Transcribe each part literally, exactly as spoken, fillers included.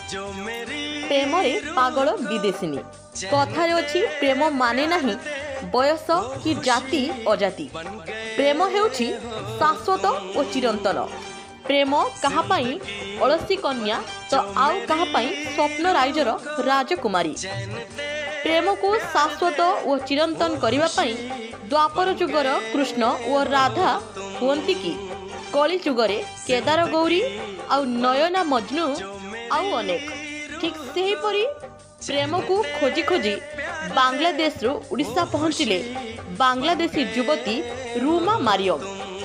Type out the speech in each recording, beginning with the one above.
प्रेम पागल विदेशिनी कथारे अछि प्रेम माने नाही बयस कि जाति अजाति। प्रेम हेउछि शाश्वत और चिरंतन। प्रेम कहापाई अलसी कन्या तो आउ कहापाई स्वप्न राइजर राजकुमारी। प्रेम को शाश्वत और चिरंतन करिबा पाई द्वापर जुगर कृष्ण और राधा हुअंती कि कली जुगरे केदार गौरी आउ नयना मजनू आउ अनेक। ठीक सेही परी प्रेम को खोजी खोजी बांग्लादेश रु उड़ीसा पहुंचिले बांग्लादेशी युवती रूमा मारियम।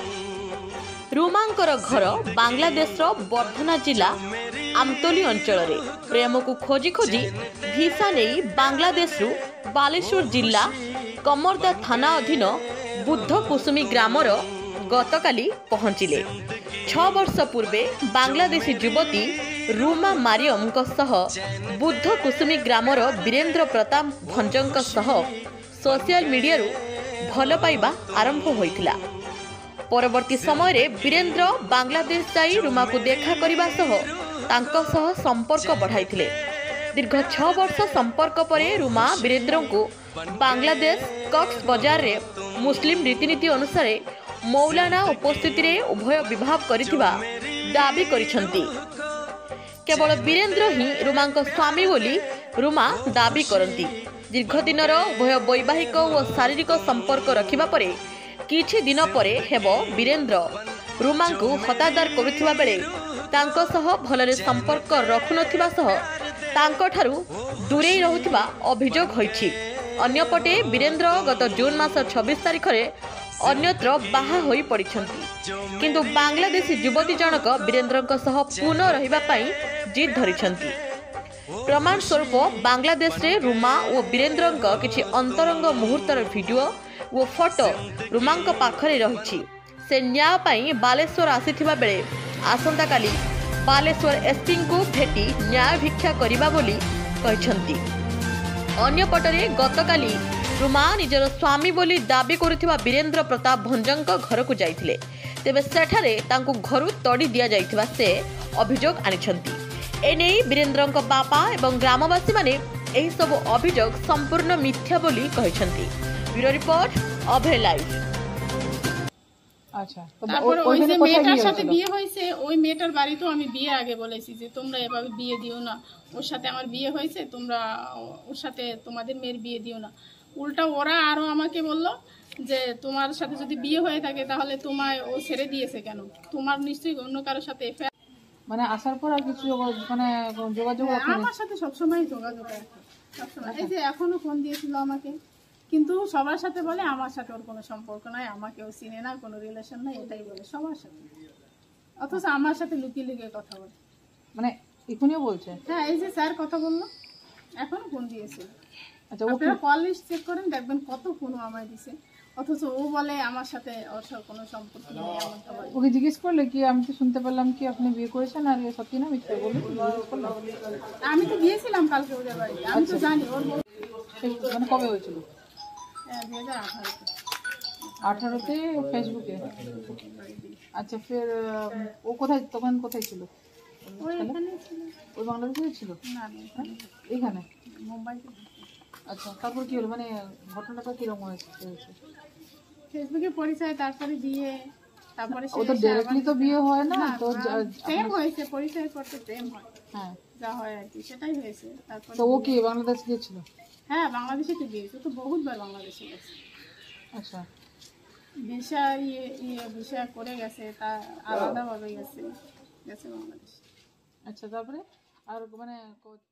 रूमांकर घर बांग्लादेश रो बर्धना जिला आमतोली अंचल रे। प्रेम को खोजी खोजी भिसा नहीं बांग्लादेश रु बालेश्वर जिला कमरदा थाना अधीन बुद्ध कुसुमी ग्रामर गतकाली पहुंचिले। छ वर्ष पूर्वे बांग्लादेशी युवती रूमा मारियम सह बुद्ध कुसुमी ग्रामर वीरेंद्र प्रताप भंजंक सह सोशल मीडिया रु भल पाइबा आरंभ होइथिला। परवर्ती समय रे वीरेंद्र बांग्लादेश जाई रूमा को देखा करिबा सह तांको सह संपर्क बढ़ाइथिले। दीर्घ छ वर्ष संपर्क परे रूमा वीरेंद्र को बांग्लादेश कक्स बाजार रे मुस्लिम रीतिनीति अनुसार मौलाना उपस्थिति रे उभय विवाह करिथिबा दाबी करिसंती। केवल वीरेंद्र ही रूमा स्वामी बोली रूमा दाबी करती। दीर्घ दिनर उभय वैवाहिक और शारीरिक संपर्क रखिबा परे किछि दिन परे हेबो वीरेंद्र रूमा को हतादार करुथिबा बेले तांको सह भलरे संपर्क रखुनथिबा सह तांको ठारू दूरे रहुथिबा अभियोग होइछि। अन्यपटे वीरेंद्र गत जून मास छब्बीस तारिख रे अन्यत्र बाहा होई पड़िछंती। किंतु बांग्लादेशी युवती जनक वीरेंद्र सह पुनः रहिबा पाई जिद धरिछंती। प्रमाण स्वरूप बांग्लादेश रे रूमा और वीरेंद्र किछि अंतरंग मुहूर्तर वीडियो और फोटो रूमा पाखरे रहिछि। से न्याय पाई बालेश्वर आसीथिबा बेले आसंता काली बालेश्वर एसपी को भेटी न्याय भिक्षा करिबा बोली कहिछंती। अन्यपटरे गतकाली रूमा निजर स्वामी बोली दाबी करुथिबा वीरेंद्र प्रताप भंजंक घर को जाइथिले। तेबे सेठारे तांको घरु तड़ी दिया जाइथिबा से अभियोग आनिछंती। एने वीरेंद्रଙ୍କ बापा एवं ग्रामवासी माने एही सब अभियोग संपूर्ण मिथ्या बोली कहिछंती। Bureau report Abhay live. আচ্ছা তারপর ওই যে মেয়েটার সাথে বিয়ে হয়েছে ওই মেয়েটার বাড়ি তো আমি বিয়ে আগে বলেছি যে তোমরা এভাবে বিয়ে দিও না, ওর সাথে আমার বিয়ে হয়েছে, তোমরা ওর সাথে তোমাদের মেয়ের বিয়ে দিও না। উল্টা ওরা আরো আমাকে বলল যে তোমার সাথে যদি বিয়ে হয়ে থাকে তাহলে তোমায় ও ছেড়ে দিয়েছে কেন, তোমার নিশ্চয়ই অন্য কারোর সাথে এফআইআর। মানে আসার পর আর কিছু মানে যোগাযোগ আমার সাথে সবসময় যোগাযোগ রাখে সবসময়। এই যে এখনো ফোন দিয়েছিল আমাকে, কিন্তু সবার সাথে বলে আমার সাথে ওর কোনো সম্পর্ক নাই, আমাকেও চিনে না, কোনো রিলেশন নাই, এটাই বলে সবার সাথে। অথচ আমার সাথে লুকিয়ে লুকিয়ে কথা বলে। মানে এখনই বলছে? হ্যাঁ, এই যে স্যার কথা বললো এখনো ফোন দিয়েছিল। আচ্ছা, আপনারা কল লিস্ট চেক করেন দেখবেন কত ফোন আমায় দিছে, অথচ ও বলে আমার সাথে ওর সাথে কোনো সম্পর্ক নেই। ওকে জিজ্ঞেস করলে কি আমি তো শুনতে পেলাম কি আপনি বিয়ে করেছেন, আর সত্যি না মিথ্যা বলে? আমি তো গিয়েছিলাম কালকে ওদের বাড়িতে, আমি তো জানি ওর। মানে কবে হয়েছিল? আঠারোতে ফেসবুকে। আচ্ছা, ফের ও কোথায় তখন কোথায় ছিল? ওই বাংলাদেশে ছিল? এখানে মুম্বাইতে। আচ্ছা, তারপর কি হলো? মানে ঘটনাটা কিরকম হয়েছে? ফেসবুকে পরিচয়, তারপরে বিয়ে, তারপরে ও তো ডাইরেক্টলি তো বিয়ে হয় না, তো প্রেম হয়েছে, পরিচয় করতে প্রেম হয়। হ্যাঁ, যা হয় আর কি সেটাই হয়েছে। তারপর তো ও কি বাংলাদেশ গিয়েছিল? হ্যাঁ, বাংলাদেশে তো গিয়েছে, তো বহুতবার বাংলাদেশে গেছে। আচ্ছা, ভিসা ইয়ে ইয়ে ভিসা করে গেছে, তা আলাদাভাবে গেছে গেছে বাংলাদেশ। আচ্ছা, তারপরে আর মানে